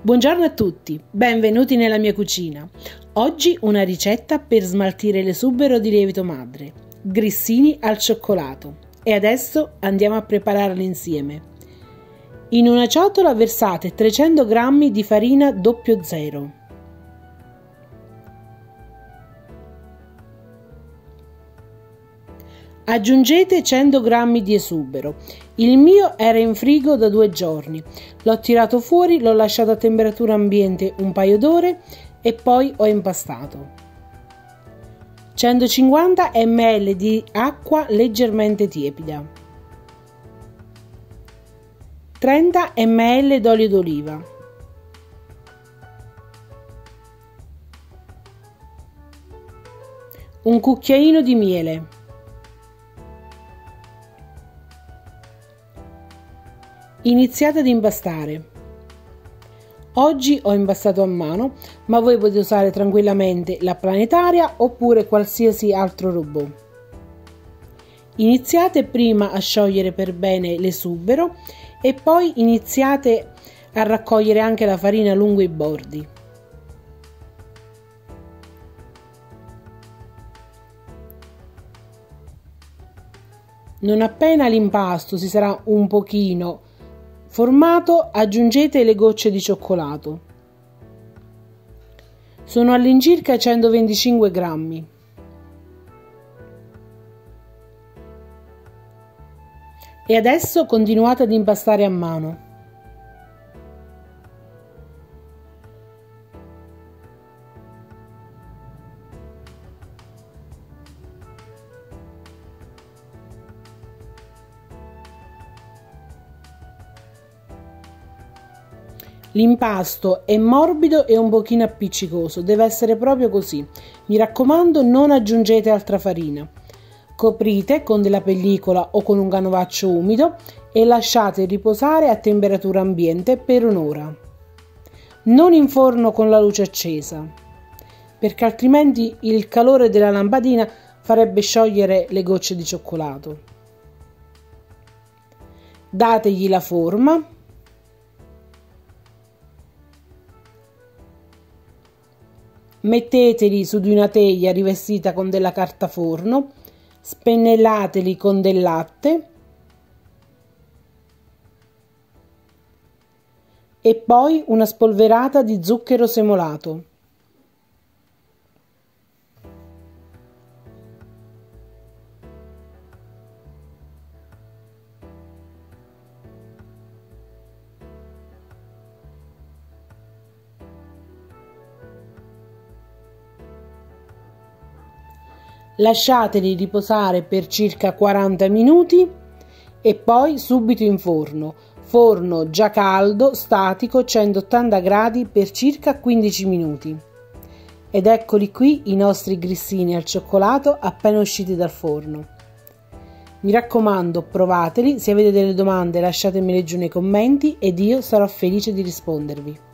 Buongiorno a tutti, benvenuti nella mia cucina. Oggi una ricetta per smaltire l'esubero di lievito madre, grissini al cioccolato. E adesso andiamo a prepararli insieme. In una ciotola versate 300 g di farina 00. Aggiungete 100 g di esubero. Il mio era in frigo da 2 giorni. L'ho tirato fuori, l'ho lasciato a temperatura ambiente un paio d'ore e poi ho impastato. 150 ml di acqua leggermente tiepida. 30 ml d'olio d'oliva. Un cucchiaino di miele. Iniziate ad impastare. Oggi ho impastato a mano, ma voi potete usare tranquillamente la planetaria oppure qualsiasi altro robot. Iniziate prima a sciogliere per bene l'esubero e poi iniziate a raccogliere anche la farina lungo i bordi. Non appena l'impasto si sarà un pochino formato, aggiungete le gocce di cioccolato. Sono all'incirca 125 grammi. E adesso continuate ad impastare a mano. L'impasto è morbido e un pochino appiccicoso, deve essere proprio così. Mi raccomando, non aggiungete altra farina. Coprite con della pellicola o con un canovaccio umido e lasciate riposare a temperatura ambiente per un'ora. Non in forno con la luce accesa, perché altrimenti il calore della lampadina farebbe sciogliere le gocce di cioccolato. Dategli la forma. Metteteli su di una teglia rivestita con della carta forno, spennellateli con del latte e poi una spolverata di zucchero semolato. Lasciateli riposare per circa 40 minuti e poi subito in forno già caldo, statico, 180 gradi per circa 15 minuti. Ed eccoli qui i nostri grissini al cioccolato appena usciti dal forno. Mi raccomando, provateli, se avete delle domande lasciatemele giù nei commenti ed io sarò felice di rispondervi.